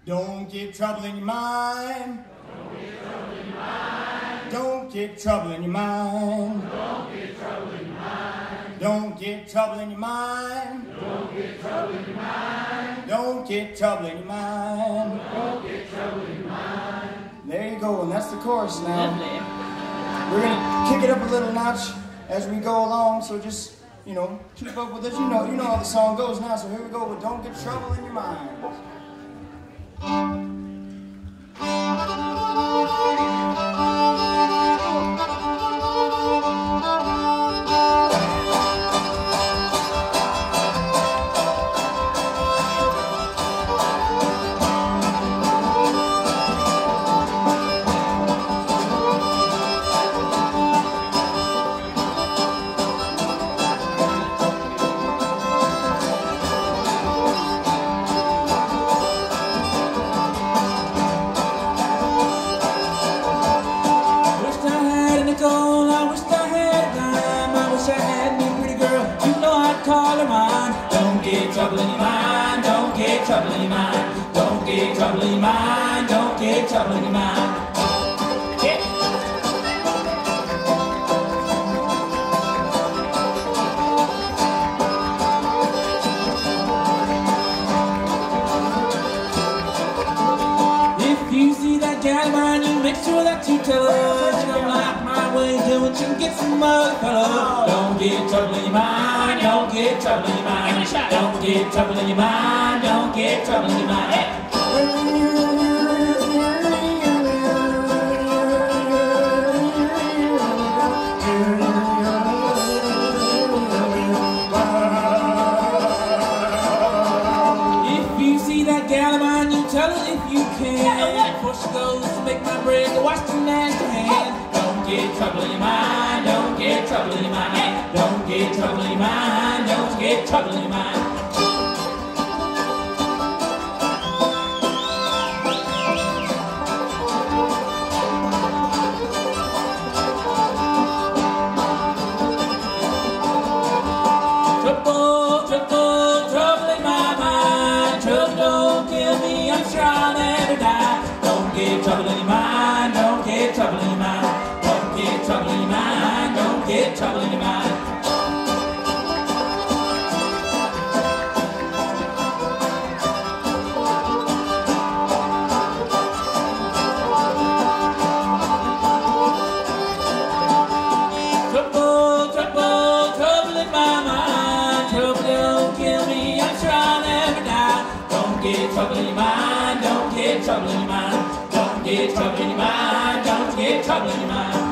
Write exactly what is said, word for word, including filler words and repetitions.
Don't get trouble in your mind. Don't get trouble in your mind. Don't get trouble in your mind. Don't get trouble in your mind. Don't get trouble in your mind. Don't get trouble in your mind. Don't get trouble in your mind. There you go, and that's the chorus now. Lovely. We're gonna kick it up a little notch as we go along, so just, you know, keep up with us. You know, you know how the song goes now, so here we go with Don't Get Trouble in Your Mind. Don't get trouble in your mind, don't get trouble in your mind. Don't get trouble in your mind, don't get trouble in your mind. Yeah. If you see that gal of mine, you make sure that you tell her she don't like my way of doing, she can get some other fellow. Don't get trouble in your mind, don't get trouble in your mind. Don't get trouble in your mind, don't get trouble in your mind. Hey. If you see that gal of mine, you tell her if you can. Before she goes to make my break, wash your nasty hands. Don't get trouble in your mind, don't get trouble in your mind. Don't get trouble in your mind, don't get trouble in your mind. Trouble, trouble, trouble in my mind. Trouble don't kill me, I'm sure I'll never die. Don't get trouble in your mind, don't get trouble in your mind. Don't get trouble in your mind, don't get trouble in your mind. Trouble, trouble, trouble in my mind. Trouble don't kill me, I'm sure I'll never die. Don't get trouble in your mind, don't get trouble in your mind. Don't get trouble in your mind, don't get trouble in your mind.